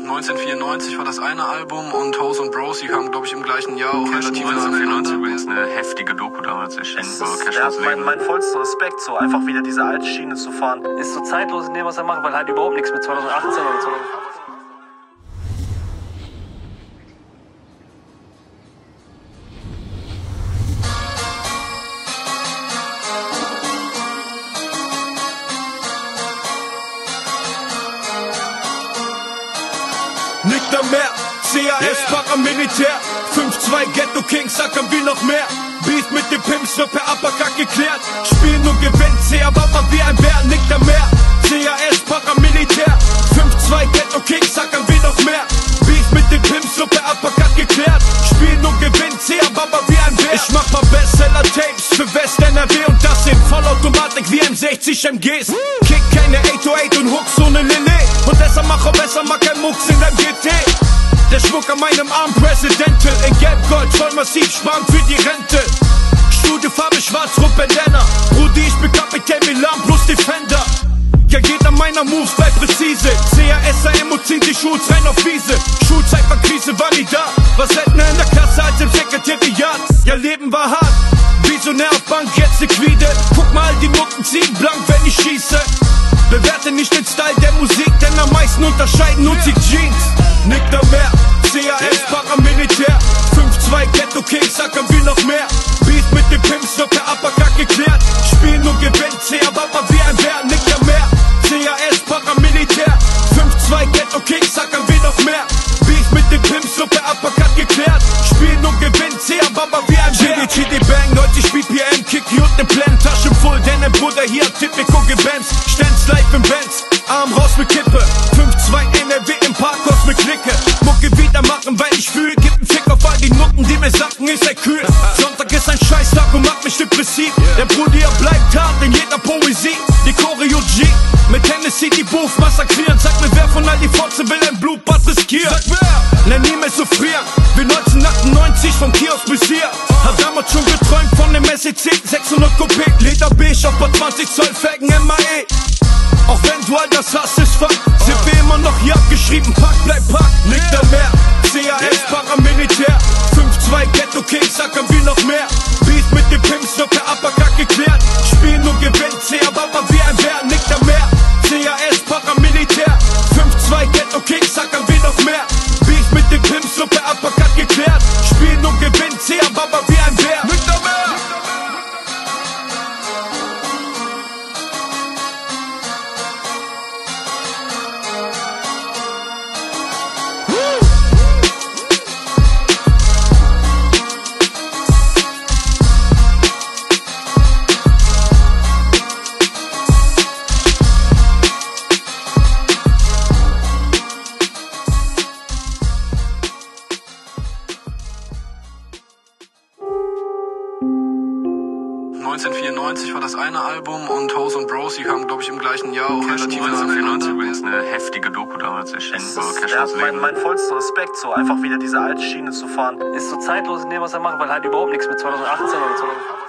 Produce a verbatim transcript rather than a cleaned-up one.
neunzehnhundertvierundneunzig war das eine Album und Hoes und Bros, die kamen, glaube ich, im gleichen Jahr auch relativ neunzehnhundertvierundneunzig übrigens eine heftige Doku damals erschienen. Es ist, ja, mein, mein vollster Respekt, so einfach wieder diese alte Schiene zu fahren. Ist so zeitlos in dem, was er macht, weil halt überhaupt nichts mit zweitausendachtzehn oder so. Nicht mehr, C A S, Paramilitär, fünf zwei Ghetto Kings, sackern wie noch mehr. Beef mit den Pimps wird per Uppercut geklärt. Spielen und gewinnt, C A Wapper wie ein Bär, nicht mehr. C A S, Paramilitär, fünf zwei Ghetto Kings, sackern wie noch mehr. Beef mit den Pimps wird per Uppercut geklärt. Spielen und gewinnt, C A Wapper wie ein Bär. Ich mach mal Bestseller-Tapes für West N R W und das in Vollautomatik wie M sechzig M Gs. Kick keine acht null acht und Hooks ohne Lillet. Und deshalb mach auch besser, mach kein Mucks in deinem G T. Der Schmuck an meinem Arm Presidential, in Gelb-Gold, voll massiv, sparen für die Rente. Studiofarbe schwarz-rot Bandana, Brudi, ich bin Kapitän Milan plus Defender. Ja, jeder meiner Moves bleibt präzise. C A S A M und ziehen die Schuhe rein auf Wiese. Schulzeit war Krise, war nie da. War seltener in der Klasse als im Sekretariat. Ja, Leben war hart, visionär auf Bank, jetzt liquide. Guck mal, die Mucken ziehen blank, wenn ich schieße. Bewerte nicht den Style der Musik, denn am meisten unterscheiden uns die Jeans. Nicht mehr, C A S, Paramilitär, fünf zwei Ghetto Kings, sackern wie noch mehr. Beef mit den Pimps wird per Uppercut geklärt. Spielen und gewinnt, C A Wapper wie ein Bär, nicht mehr. C A S, Paramilitär, fünf zwei Ghetto Kings, sackern wie noch mehr. Beef mit den Pimps wird per Uppercut geklärt. Spielen und gewinnt, C A Wapper wie ein Bär. G D Bang, neunzig B P M, Kick hier und ne Plan, Tasche voll, denn ein Bruder hier hat Typico gebanzt. Stenz live im Benz, Arm raus mit Kippe, fünf zwei N R W im Parkhaus mit Clique. Mucke wieder machen, weil ich fühle, gib einen Fick auf all die Nutten, die mir sagen, ich sei kühl. Sonntag ist ein Scheißtag und macht mich depressiv. Der Bruder er bleibt hart in jeder Poesie. Die Choreo G, mit Hennessy die Booth massakrieren. Sag mir, wer von all die Fotzen will ein Blutbad riskieren? Sag wer? Nenn nie mehr so frieren. Wie neunzehnhundertachtundneunzig vom Kiosk bis hier. Hab damals schon geträumt von dem S E C sechshundert Coupé. Leder beige auf paar zwanzig Zoll Felgen M A E. Auch wenn du all das hast, ist Fakt. Sind wir immer noch hier abgeschrieben, Pack, bleib Pack. Nicht mehr, C A S, Paramilitär, fünf zwei Ghetto Kings, sackern wie noch mehr. Beef mit den Pimps wird per Uppercut geklärt. Spielen und gewinnt, C A Wapper wie ein Bär, nicht mehr. C A S, Paramilitär, fünf zwei Ghetto Kings, sackern wie noch mehr. Beef mit den Pimps wird per Uppercut geklärt. Spielen und gewinnt, C A Wapper wie ein Bär, nicht mehr. neunzehnhundertvierundneunzig war das eine Album und Hoes und Bros, die kamen, glaube ich, im gleichen Jahr auch relativ neunzehnhundertvierundneunzig übrigens eine heftige Doku damals erschienen. Es ist, ja, mein, mein vollster Respekt, so einfach wieder diese alte Schiene zu fahren. Ist so zeitlos in dem, was er macht, weil halt überhaupt nichts mit zweitausendachtzehn oder so.